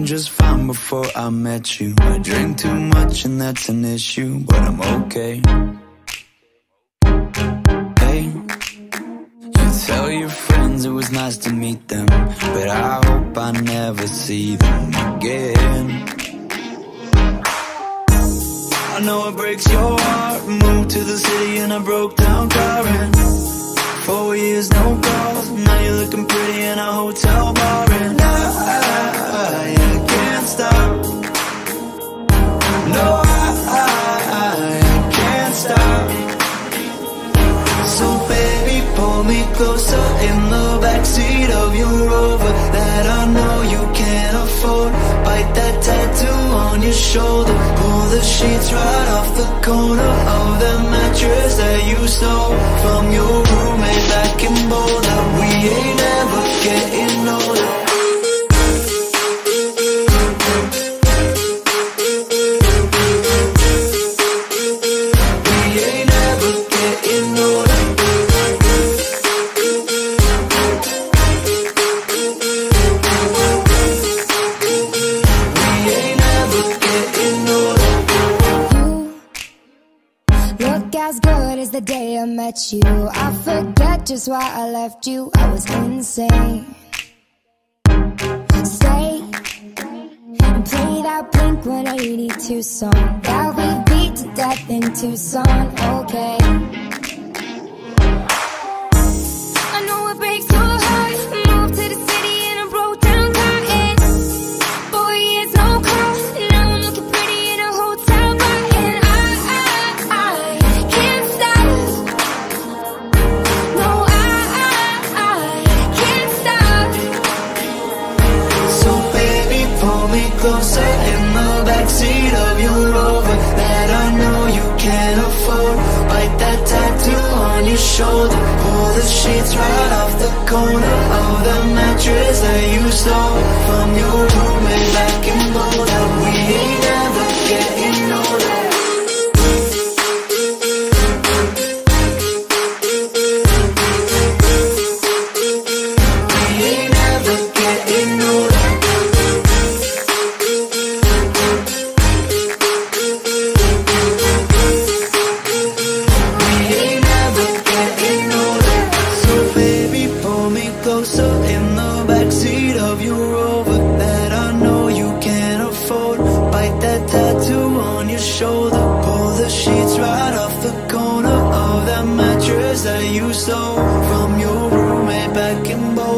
doing just fine before I met you. I drink too much and that's an issue, but I'm okay. Hey, you tell your friends it was nice to meet them, but I hope I never see them again. I know it breaks your heart. Moved to the city in a broke down car, and 4 years no calls. Now you're looking pretty in a hotel bar, and I can't stop. No, I can't stop. So baby, pull me closer in the backseat of your Rover that I know you can't afford. Bite that tattoo on your shoulder. Pull the sheets right off the corner of the mattress that you stole from your roommate back in Boulder. We ain't ever getting older. As good as the day I met you. I forget just why I left you. I was insane. Stay and play that Blink-182 song that we beat to death in Tucson. Okay, I know it breaks your heart. Moved to the city in a broke down car, and 4 years no call. Now I'm looking pretty in a hotel bar, and I can't stop. No, I can't stop. So baby, pull me closer in the backseat of your Rover that I know you can't afford. Bite that tattoo on your shoulder. Pull the sheets right off the corner of the mattress that you stole from your roommate back in Boulder. We ain't never getting older. We ain't never getting older. Closer in the backseat of your Rover that I know you can't afford. Bite that tattoo on your shoulder. Pull the sheets right off the corner of that mattress that you stole from your roommate back in Boulder.